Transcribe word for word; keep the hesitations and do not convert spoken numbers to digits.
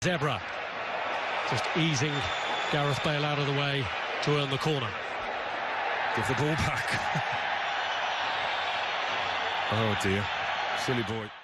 Evra just easing Gareth Bale out of the way to earn the corner. Give the ball back. Oh dear, silly boy.